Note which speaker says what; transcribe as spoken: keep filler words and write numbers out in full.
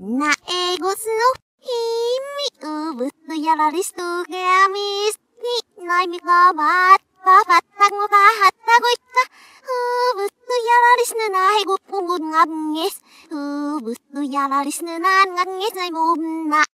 Speaker 1: Naegos no himi ubus no yararis to gamis ni naimi kabat papatak mo kahatagoy ka ubus no yararis na nahigo pungod ngabnges ubus no yararis na nan nganges ay mubna